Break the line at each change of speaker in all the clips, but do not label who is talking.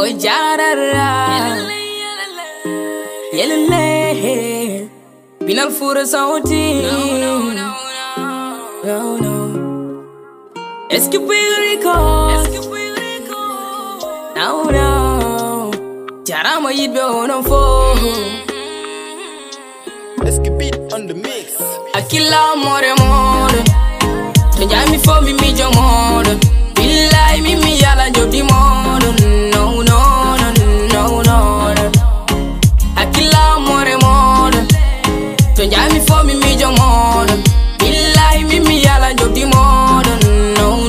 jarara yelele binal fura sauti no escape record no jarama yitbé on fo
escape on the mix
akila more to jami fo mi jomodo billahi mi yala jodi modo no akila more to jami fo mi jomodo billahi mi yala jodi modo no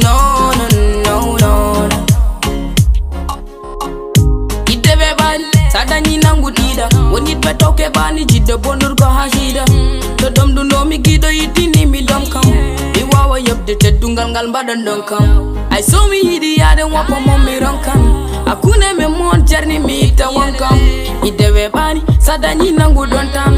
idebe bani sadani nangu dida woni be toke bani jiddo bondur ko hashida to dom du no mi gido yitini mi dom kam mi wawa yobde teddungal ngal mbadan don kam ay so mi yidi yade wapa mom mi ronkan akune me mon jarni mi ta wankam idebe bani sadani nangu don tam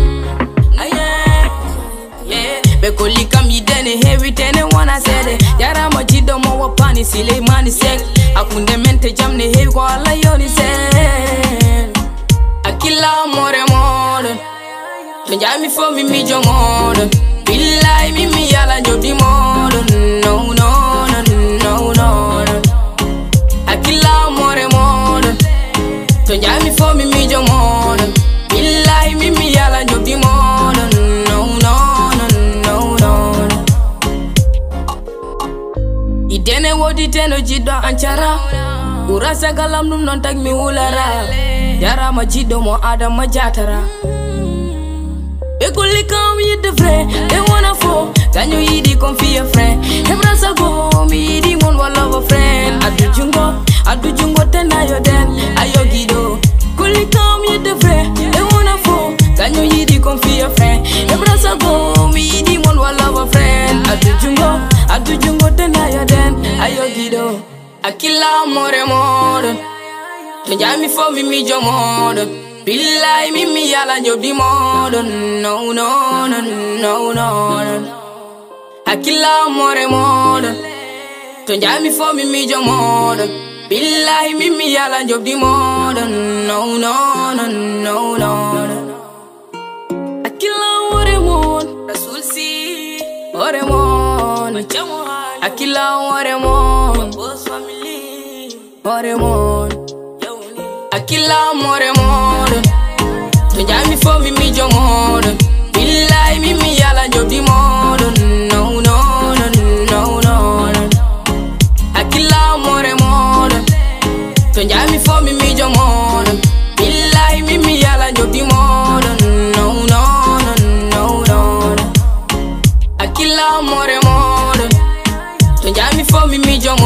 be koli kam yidene heavy tene wana sede yarama jiddo mo wapani sile mani sek akunde mente jamne heavy ko alla yoni sen akila more to jami fo mi jomodo billahi mi yala jodi modo no akila more to jami fo mi jomodo billahi mi yala jodi modo no idene wodi teno jiddo anchara urasa galam dum non tag mi wulara yarama jiddo mo adama jatara Ekuli kam yit de vrai, they wanna fall. Can you yidi confie a friend? Hebrasa go, mi yidi mon wa love a friend. Adu jungo tena yo den, ayo gido. Kuli kam yit de vrai, they wanna fall. Can you yidi confie a friend? Hebrasa go, mi yidi mon wa love a friend. Adu jungo tena yo den, ayo gido. Akila more, to jami fo mi jomodo. Billahi mi yala jodi modo no akila more to jami fo mi jomodo billahi mi yala jodi modo no akila more rasul si more akila more boss family more akila more to jami fo mi jomodo billahi mi yala jodi modo no akila more to jami fo mi jomodo billahi mi yala jodi modo no akila more to jami fo mi jomodo